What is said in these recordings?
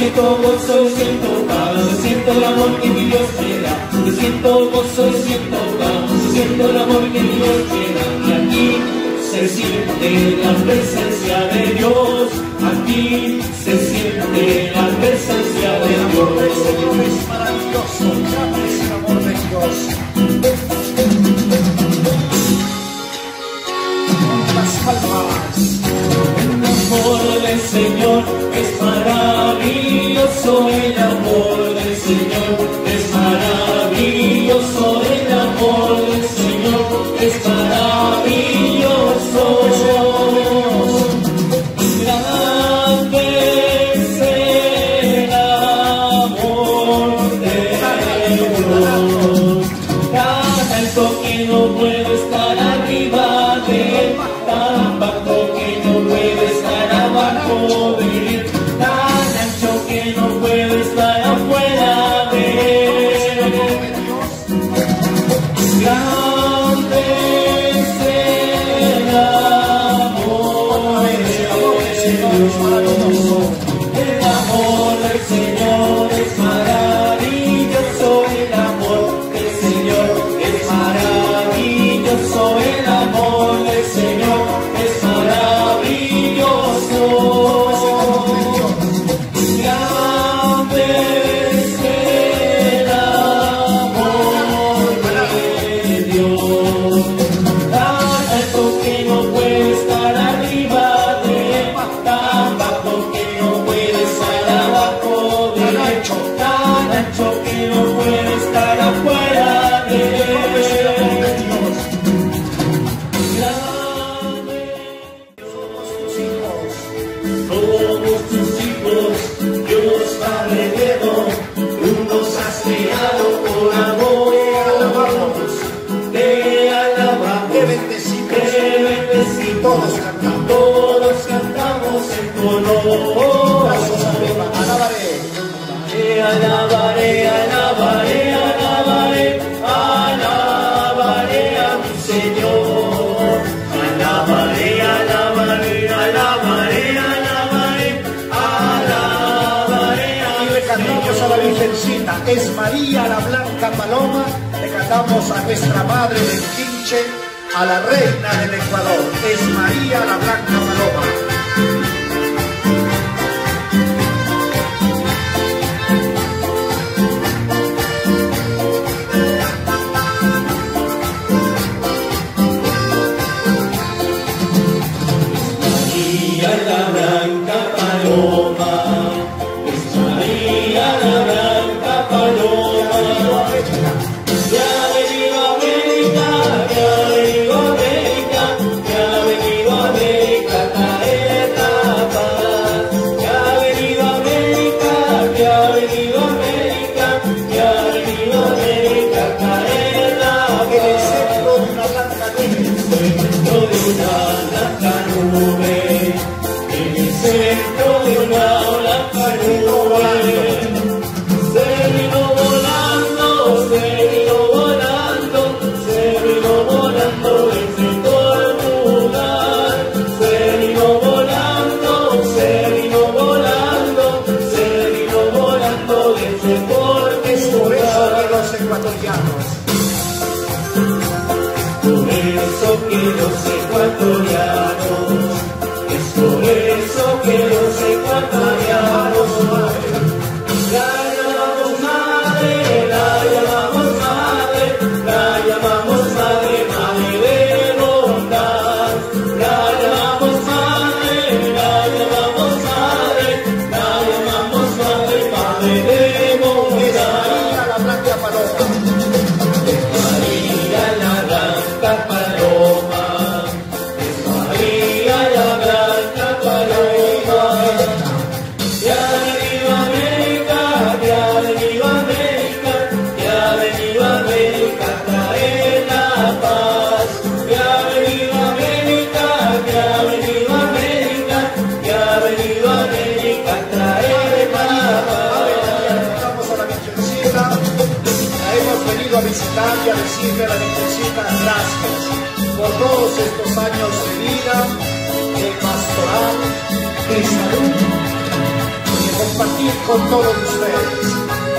siento gozo, siento paz, siento el amor que mi Dios me da. Yo siento gozo, siento paz, siento el amor que mi Dios me da. Y aquí se siente la presencia de Dios, aquí se siente la presencia de Dios. El amor del Señor es maravilloso, ya es el amor de Dios. Las palmas. El amor del Señor es maravilloso, el amor del Señor es maravilloso, el amor del Señor es maravilloso. Grande es el amor de Dios, tan alto que no puedo estar arriba de él, tan bajo que no puedo estar abajo de él, tan ancho que no puedo estar afuera de él. Grande es el amor de Dios, el amor del Señor es maravilloso, el amor del Señor es maravilloso, el amor del Señor es maravilloso. Grande es el amor de Dios, tan alto que no puede estar arriba de él, tan bajo que no puede estar abajo de él, tan ancho que no puede estar afuera de él. Grande somos tus hijos, Dios Padre eterno, tú nos has creado con amor, te alabamos, Te bendecimos, te bendecimos, todos cantamos. todos cantamos en coro. Alabaré. Alabaré, alabaré, alabaré, alabaré a mi Señor. Alabaré, alabaré, alabaré, alabaré, alabaré a Y mi le cantamos a la Virgencita, es María la Blanca Paloma, le cantamos a nuestra Madre del Quinche, a la Reina del Ecuador, es María la Blanca Paloma. María la blanca paloma, es María la blanca paloma. Ya ha venido a América, ya ha venido a América, ya ha venido a América a traer la paz. Ya ha venido a América, ya ha venido a América, ya ha venido a América a traer la En el paz. centro de una blanca nube, Dentro de una blanca nube, en el centro de una blanca nube, se vino volando, se vino volando, se vino volando desde todo el lugar, se vino volando, se vino volando, se vino volando desde todo el es por eso que lugar. los ecuatorianos Por eso que los ecuatorianos, es por eso que los ecuatorianos, la llamamos madre, la llamamos madre, la llamamos madre, madre de bondad, la llamamos madre, la llamamos madre, la llamamos madre, madre de es bondad. María la Blanca Paloma. María la blanca paloma, es María la blanca paloma. Ya ha venido a América, ya ha venido a América, ya ha venido a América a traer la paz. Ya ha venido a América, ya ha venido a América, ya ha venido a América a traer la paz. Vamos a la Virgencita, la hemos venido a visitar y a decirle a la Virgencita gracias por todos estos años de vida, de pastoral, de salud, de compartir con todos ustedes.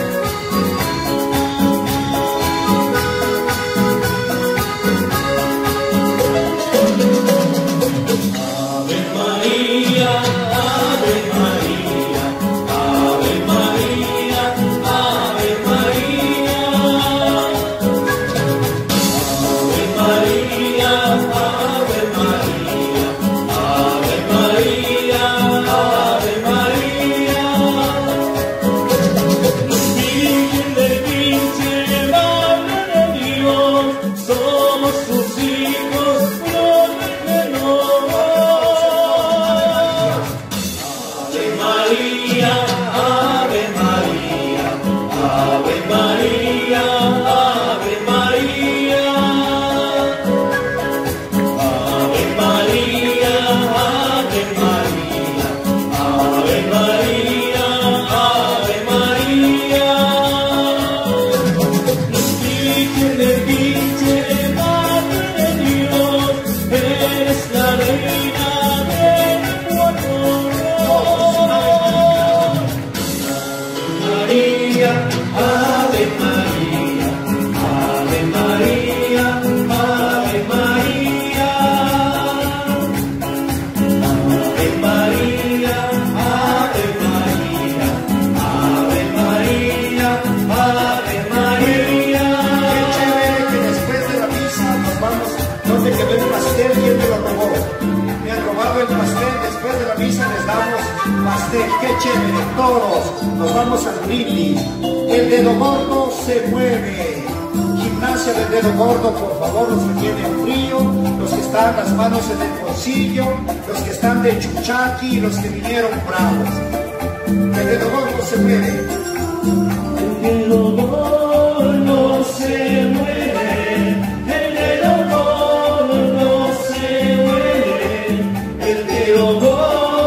Qué chévere, todos nos vamos al brindis. El dedo gordo se mueve. Gimnasia del dedo gordo, por favor, los que tienen frío, los que están las manos en el bolsillo, los que están de chuchaqui y los que vinieron bravos. El dedo gordo se mueve. El dedo gordo se mueve. El dedo gordo se mueve. El dedo gordo.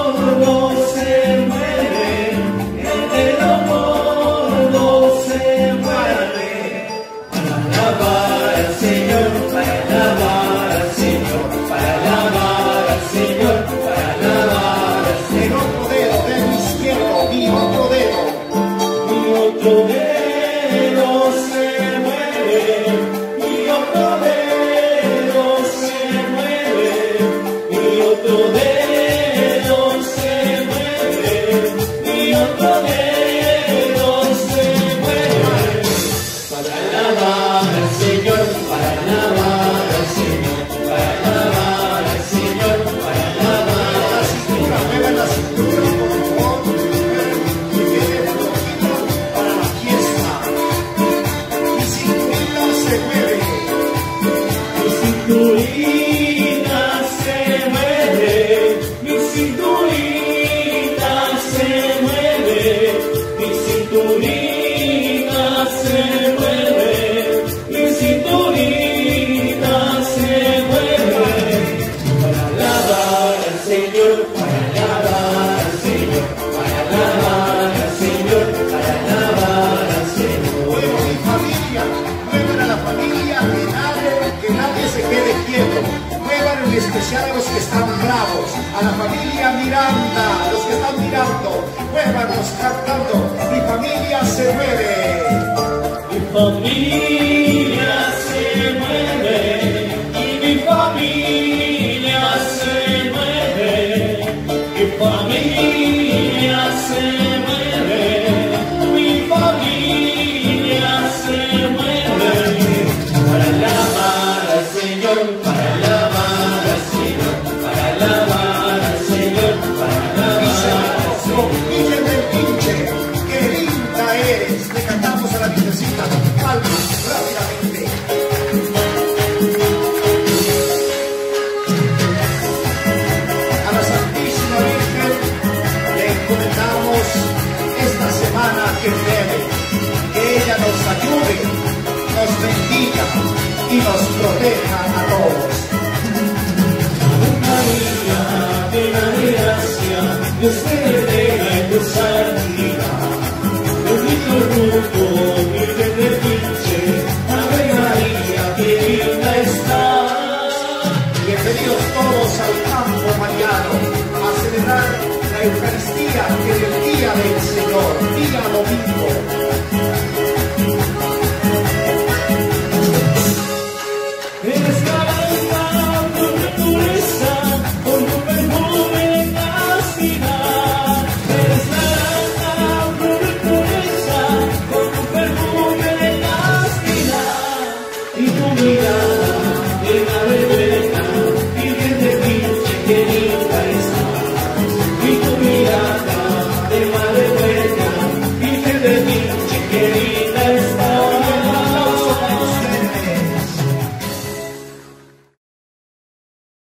Especial a los que están bravos, a la familia Miranda, los que están mirando, muévanos cantando, mi familia se mueve. Mi familia se mueve, y mi familia se mueve, mi familia se mueve, mi familia se mueve, para alabar al Señor, para alabar. Guillermo del Pinche, qué linda eres. Le cantamos a la virgencita, palmas rápidamente. A la Santísima Virgen le encomendamos esta semana que viene, que ella nos ayude, nos bendiga y nos proteja a todos. María, llena de gracia, Dios te bendiga en tu santidad. Bendito el fruto de Pinche, Ave María, que linda estás. Bienvenidos todos al campo mariano a celebrar la Eucaristía.